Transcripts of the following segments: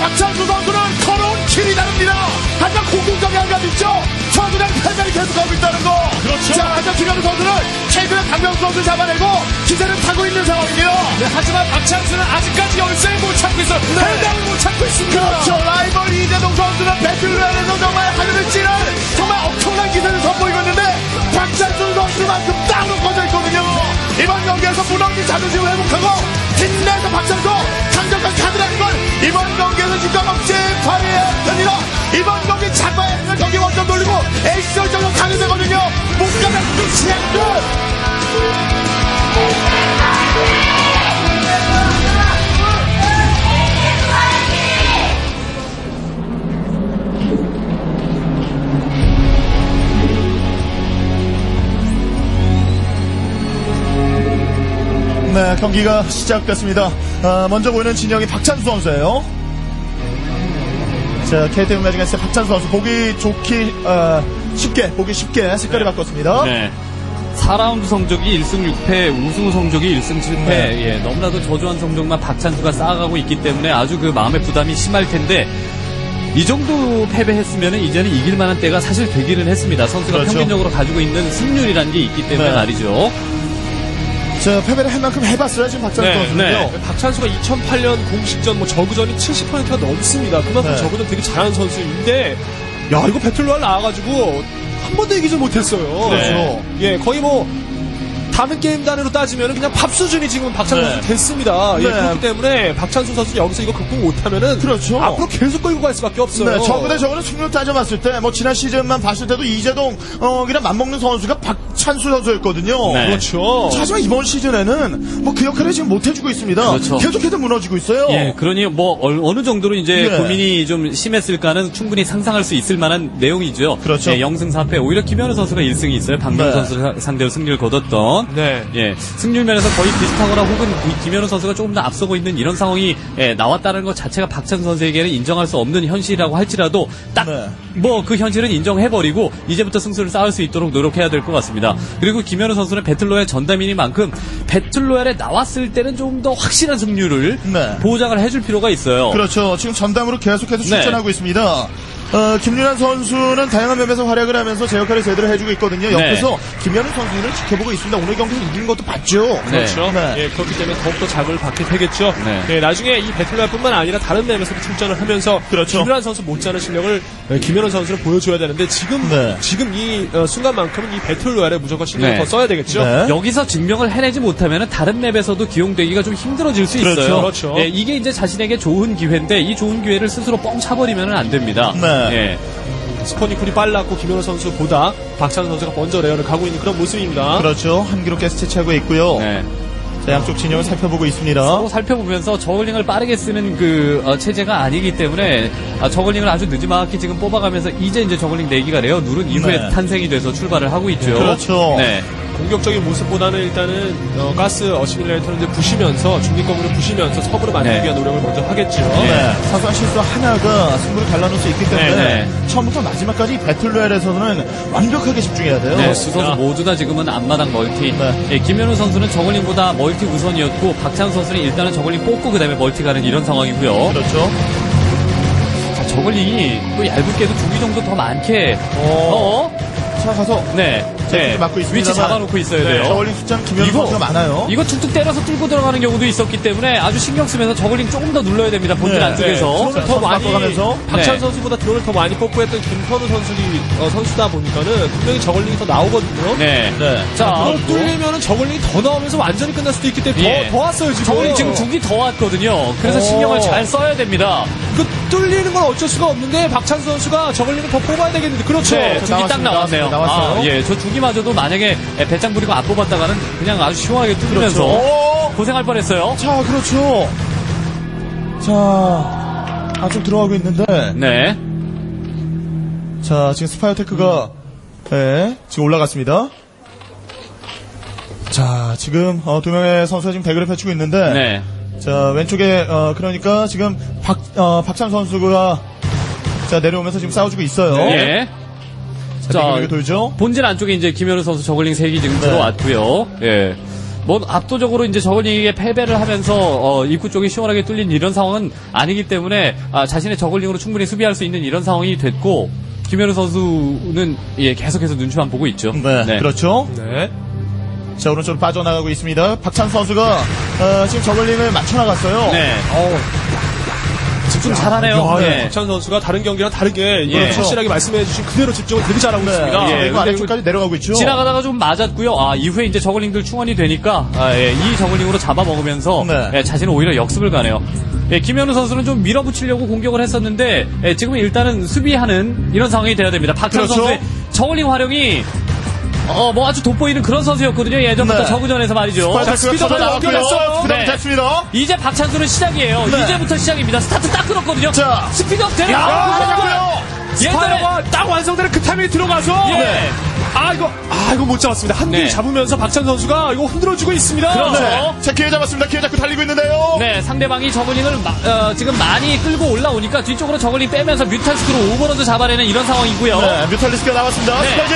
박찬수 선수는 더러운 길이 다릅니다. 하지만 공공성이 한 가지 있죠. 저그냥 패배를 계속하고 있다는 거. 그렇죠. 자, 하지만 김현우 선수는 최근에 강병수 선수를 잡아내고 기세를 타고 있는 상황이에요. 네, 하지만 박찬수는 아직까지 열쇠를 못 찾고 있어요. 해당을 못 찾고 있습니다. 그렇죠. 라이벌 이재동 선수는 배틀로얄에서 정말 하늘을 찌는 정말 엄청난 기세를 선보이고 있는데 박찬수 선수만큼 땅으로 꺼져 있거든요. 이번 경기에서 무너진 자존심을 회복하고 힘내서 박찬수 강력한 카드라는 걸 이번 경기에서 기가막히게 발휘해야 됩니다. 이번 경기 잡아야 되는 경기 원점 돌리고 에이스 결정으로 가게 되거든요. 못 가면 끝이야 끝. 네, 경기가 시작됐습니다. 먼저 보이는 진영이 박찬수 선수예요. 자, KT 매직에서 박찬수 선수 보기 좋기 보기 쉽게 색깔이 바꿨습니다. 네. 4라운드 성적이 1승 6패, 우승 성적이 1승 7패. 네. 예, 너무나도 저조한 성적만 박찬수가 쌓아가고 있기 때문에 아주 그 마음의 부담이 심할 텐데 이 정도 패배했으면 이제는 이길 만한 때가 사실 되기는 했습니다. 선수가 그렇죠. 평균적으로 가지고 있는 승률이라는 게 있기 때문에 네. 말이죠. 자, 패배를 할 만큼 해봤어요, 지금 박찬수 네, 선수는요. 네. 박찬수가 2008년 공식전 저그전이 70%가 넘습니다. 그만큼 네. 저그전 되게 잘하는 선수인데, 야, 이거 배틀로얄 나와가지고 한 번도 이기지 못했어요. 그렇죠. 예, 거의 뭐 다른 게임 단위로 따지면 그냥 밥 수준이 지금 박찬수 네. 선수 됐습니다. 예, 네. 그렇기 때문에 박찬수 선수 여기서 이거 극복 못하면은 그렇죠. 앞으로 계속 끌고 갈 수밖에 없어요. 네, 저그 대 저그는 승률 따져봤을 때, 뭐, 지난 시즌만 봤을 때도 이재동, 이랑 맞먹는 선수가 박찬수 선수였거든요. 네. 그렇죠. 자, 하지만 이번 시즌에는, 뭐, 그 역할을 지금 못해주고 있습니다. 그렇죠. 계속해서 무너지고 있어요. 예, 그러니 뭐 어느 정도로 이제 네. 고민이 좀 심했을까는 충분히 상상할 수 있을 만한 내용이죠. 그렇죠. 예, 0승 4패. 오히려 김현우 선수가 1승이 있어요. 박명호 네. 선수를 상대로 승리를 거뒀던. 네. 예, 승률 면에서 거의 비슷하거나 혹은 김현우 선수가 조금 더 앞서고 있는 이런 상황이 나왔다는 것 자체가 박찬수 선수에게는 인정할 수 없는 현실이라고 할지라도 딱 네. 뭐 그 현실은 인정해버리고 이제부터 승수를 쌓을 수 있도록 노력해야 될 것 같습니다. 그리고 김현우 선수는 배틀로얄 전담이니만큼 배틀로얄에 나왔을 때는 좀 더 확실한 승률을 네. 보장을 해줄 필요가 있어요. 그렇죠. 지금 전담으로 계속해서 네. 출전하고 있습니다. 김윤환 선수는 다양한 면에서 활약을 하면서 제 역할을 제대로 해주고 있거든요. 옆에서 김현우 선수를 지켜보고 있습니다. 오늘 경기 이긴 것도 봤죠. 그렇죠. 네. 예, 그렇기 때문에 더욱더 자극을 받게 되겠죠. 네. 예, 나중에 이 배틀로얄뿐만 아니라 다른 맵에서도 출전을 하면서 그렇죠. 김연아 선수 못지않은 실력을 김연아 선수는 보여줘야 되는데 지금 네. 이 순간만큼은 이 배틀로얄에 무조건 신경을 네. 더 써야 되겠죠. 네. 여기서 증명을 해내지 못하면 다른 맵에서도 기용되기가 좀 힘들어질 수 그렇죠. 있어요. 그렇죠. 예, 이게 이제 자신에게 좋은 기회인데 이 좋은 기회를 스스로 뻥 차버리면 안 됩니다. 네. 예. 스포니쿨이 빨랐고 김연아 선수보다 박찬호 선수가 먼저 레어를 가고 있는 그런 모습입니다. 그렇죠. 한기롭게 스체치하고 있고요. 네. 자, 양쪽 진영을 살펴보고 있습니다. 서로 살펴보면서 저글링을 빠르게 쓰는 그 체제가 아니기 때문에 저글링을 아주 늦지막히 지금 뽑아가면서 이제 저글링 4기가 레어 누른 이후에 네. 탄생이 돼서 출발을 하고 있죠. 그렇죠. 네. 공격적인 모습보다는 일단은 가스 어시밀레이터를 이제 부시면서 중립검으로 부시면서 서브를 만들기 네. 위한 노력을 먼저 하겠죠. 네. 사소한 실수 하나가 승부를 갈라놓을 수 있기 때문에 네, 처음부터 마지막까지 배틀로얄에서는 완벽하게 집중해야 돼요. 네, 두 선수 모두 다 지금은 앞마당 멀티. 네. 예, 김현우 선수는 저글링보다 멀티 우선이었고 박찬호 선수는 일단은 저글링 뽑고 그다음에 멀티 가는 이런 상황이고요. 그렇죠. 자, 저글링이 또 얇게도 2기 정도 더 많게. 자, 가서 네. 네. 막고 있습니다만. 위치 잡아놓고 있어야 돼요. 저울링 숫자는 김현우 선수가 많아요. 이거 툭툭 때려서 뚫고 들어가는 경우도 있었기 때문에 아주 신경 쓰면서 저글링 조금 더 눌러야 됩니다. 본진 네. 안쪽에서. 드론을 더 많이 바꿔가면서. 박찬 네. 선수보다 드론을 더 많이 뽑고 했던 김선우 선수다 보니까는 분명히 저글링이 더 나오거든요. 네. 네. 자, 그걸 뚫리면은 저글링이 더 나오면서 완전히 끝날 수도 있기 때문에 예. 더 왔어요 지금. 저글링 지금 2기 더 왔거든요. 그래서 신경을 잘 써야 됩니다. 그 뚫리는 건 어쩔 수가 없는데 박찬수 선수가 저글링을 더 뽑아야 되겠는데 그렇죠. 네, 2기 딱 나왔네요. 나왔어요. 예, 저 2기마저도 만약에 배짱 부리고 안 뽑았다가는 그냥 아주 시원하게 뚫으면서 그렇죠. 고생할 뻔했어요. 자, 그렇죠. 자, 안쪽 들어가고 있는데. 네. 자, 지금 스파이어테크가 네, 지금 올라갔습니다. 자, 지금 두 명의 선수가 지금 대결을 펼치고 있는데. 네. 자, 왼쪽에 그러니까 지금 박찬 선수가 자 내려오면서 지금 싸워주고 있어요. 예. 자, 대결이 돌죠. 본진 안쪽에 이제 김현우 선수 저글링 3기 지금 들어왔고요. 예. 뭐 압도적으로 이제 저글링에게 패배를 하면서 입구 쪽이 시원하게 뚫린 이런 상황은 아니기 때문에 자신의 저글링으로 충분히 수비할 수 있는 이런 상황이 됐고 김현우 선수는 계속해서 눈치만 보고 있죠. 네, 그렇죠. 네. 자, 오른쪽으로 빠져나가고 있습니다. 박찬 선수가 지금 저글링을 맞춰나갔어요. 네. 집중 잘하네요. 네. 박찬 선수가 다른 경기랑 다르게 예. 확실하게 말씀해주신 그대로 집중을 되게 잘하고 있습니다. 네. 그리고 예. 아래쪽까지 내려가고 있죠. 지나가다가 좀 맞았고요. 이후에 이제 저글링들 충원이 되니까 이 저글링으로 잡아먹으면서 네. 자신은 오히려 역습을 가네요. 김현우 선수는 좀 밀어붙이려고 공격을 했었는데 지금은 일단은 수비하는 이런 상황이 돼야 됩니다. 박찬 그렇죠. 선수의 저글링 활용이 뭐 아주 돋보이는 그런 선수였거든요. 예전부터 네. 저그전에서 말이죠. 스파이크가 스피드업을 나왔고요. 연결했어요. 스피드업 네. 됐습니다. 이제 박찬수는 시작이에요. 네. 이제부터 시작입니다. 스타트 딱 끊었거든요. 자. 스피드업 야, 되는 됐고요. 스파이어가 딱 완성되는 그 타이밍에 들어가서 예. 이거 못 잡았습니다. 한 개 네. 잡으면서 박찬 선수가 이거 흔들어주고 있습니다. 그렇죠. 네. 자, 기회 잡았습니다. 기회 잡고 달리고 있는데요. 네, 상대방이 저글링을 지금 많이 끌고 올라오니까 뒤쪽으로 저글링 빼면서 뮤탈스크로 오버로드 잡아내는 이런 상황이고요. 네, 뮤탈리스크가 나왔습니다. 네. 스파이크.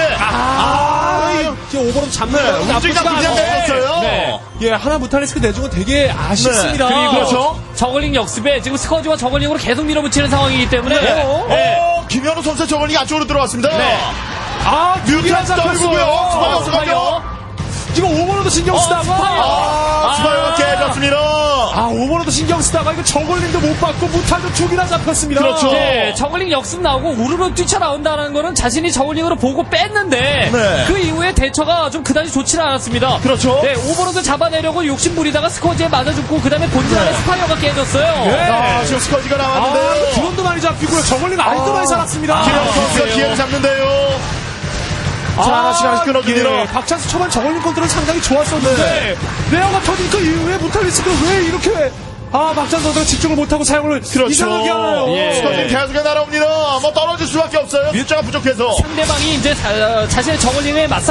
이게 오버로드 잡는 네, 거 움직이다 나쁘지가 그냥 않아요. 내렸어요. 네. 예, 하나 무탈리스크 내준 건 되게 아쉽습니다. 네. 그리고 그렇죠. 저글링 역습에 지금 스커지와 저글링으로 계속 밀어붙이는 상황이기 때문에 네. 김현우 선수의 저글링이 안쪽으로 들어왔습니다. 네. 뮤탈 떨구고요. 스파이어 스파이어. 이거 오버로드 신경 쓰다가 스파이어가 깨졌습니다. 오버로드 신경 쓰다가 이거 저글링도 못 받고 무탈도 두 개나 잡혔습니다. 그렇죠. 네, 저글링 역습 나오고 우르르 뛰쳐나온다는 거는 자신이 저글링으로 보고 뺐는데 네. 그 이후에 대처가 좀 그다지 좋지는 않았습니다. 그렇죠. 네, 오버로드 잡아내려고 욕심 부리다가 스커지에 맞아 죽고 그다음에 본진 안에 네. 스파이어가 깨졌어요. 네. 지금 스커지가 이거 나왔는데요. 드론도 많이 잡히고요. 저글링 아직도 많이 살았습니다. 김현우 선수가 기회를 잡는데요. 자, 하나씩 끊어줍니다. 박찬수 초반 저글링 컨트롤 상당히 좋았었는데 레어가 터진 그 이후에 무탈리스크를 왜 이렇게 박찬수 선수가 집중을 못하고 사용을 이상하게 하나요? 예. 스커지는 계속 날아옵니다. 뭐 떨어질 수밖에 없어요. 숫자가 부족해서. 상대방이 이제 자신의 저글링에 맞상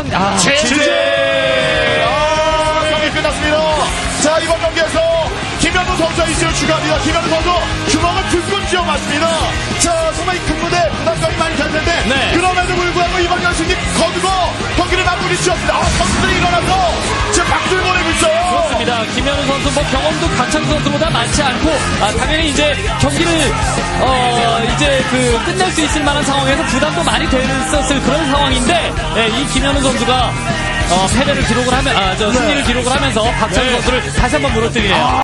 제재! 경기 끝났습니다. 자, 이번 경기에서 김현우 선수가 이승을 추가합니다. 김현우 선수 주먹을 불끈 쥐어 맞습니다. 자, 정말 이 큰무대 부담감이 많이 갈 텐데 네. 그럼에도 불구하고 이번 연승이 거두고 경기를 마무리 지었습니다. 선수들이 일어나서 지금 박수를 보내고 있어요. 그렇습니다. 김현우 선수 뭐 경험도 박찬수 선수보다 많지 않고 당연히 이제 경기를 이제 끝낼 수 있을 만한 상황에서 부담도 많이 됐었을 그런 상황인데 이 김현우 선수가 패배를 기록을 하면 승리를 기록을 하면서 박찬수 선수를 다시 한번 무너뜨리네요.